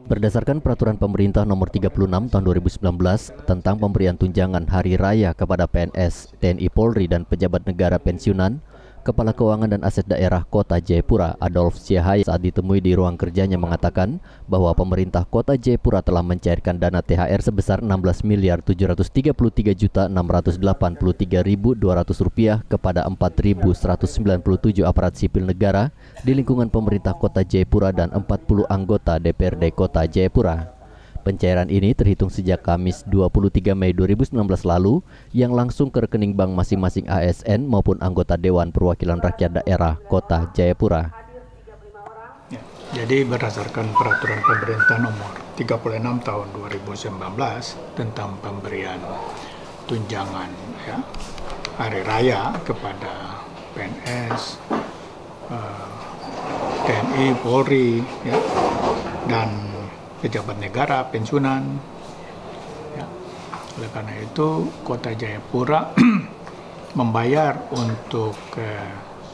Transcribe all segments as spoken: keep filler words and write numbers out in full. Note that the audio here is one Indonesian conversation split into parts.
Berdasarkan Peraturan Pemerintah Nomor tiga puluh enam Tahun dua ribu sembilan belas tentang pemberian tunjangan Hari Raya kepada P N S, T N I Polri, dan pejabat negara pensiunan, Kepala Keuangan dan Aset Daerah Kota Jayapura, Adolf Siahaya, saat ditemui di ruang kerjanya mengatakan bahwa pemerintah Kota Jayapura telah mencairkan dana T H R sebesar enam belas miliar tujuh ratus tiga puluh tiga juta enam ratus delapan puluh tiga ribu dua ratus rupiah kepada empat ribu seratus sembilan puluh tujuh aparat sipil negara di lingkungan pemerintah Kota Jayapura dan empat puluh anggota D P R D Kota Jayapura. Pencairan ini terhitung sejak Kamis dua puluh tiga Mei dua ribu sembilan belas lalu yang langsung ke rekening bank masing-masing A S N maupun anggota Dewan Perwakilan Rakyat Daerah Kota Jayapura. Ya, jadi berdasarkan Peraturan Pemerintah Nomor tiga puluh enam Tahun dua ribu sembilan belas tentang pemberian tunjangan ya, Hari Raya kepada P N S, uh, T N I, Polri, ya, dan pejabat negara pensiunan ya. Oleh karena itu Kota Jayapura membayar untuk eh,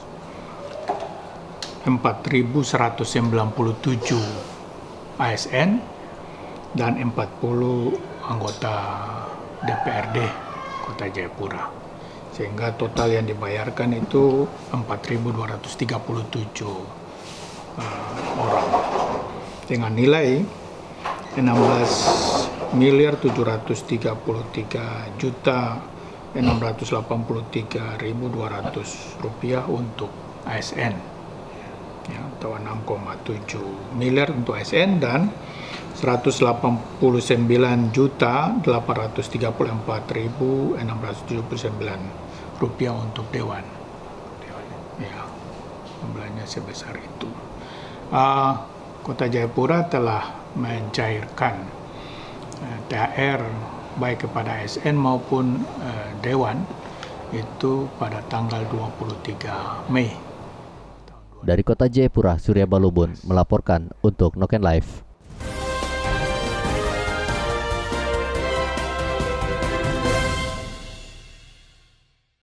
empat ribu seratus sembilan puluh tujuh A S N dan empat puluh anggota D P R D Kota Jayapura, sehingga total yang dibayarkan itu empat ribu dua ratus tiga puluh tujuh uh, orang dengan nilai enam belas miliar tujuh ratus tiga puluh tiga juta enam ratus delapan puluh tiga ribu dua ratus rupiah untuk A S N ya, atau enam koma tujuh miliar untuk A S N dan seratus delapan puluh sembilan juta delapan ratus tiga puluh empat ribu enam ratus tujuh puluh sembilan rupiah untuk Dewan. Dewan ya, jumlahnya sebesar itu. Uh, Kota Jayapura telah mencairkan uh, T H R baik kepada A S N maupun uh, Dewan itu pada tanggal dua puluh tiga Mei. Dari Kota Jayapura, Surya Balubun melaporkan untuk Noken Live.